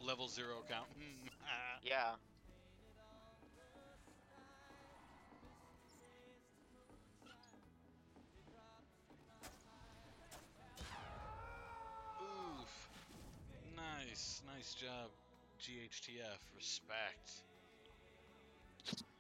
Level 0 count. Yeah. Oof. Nice job, GHTF. Respect.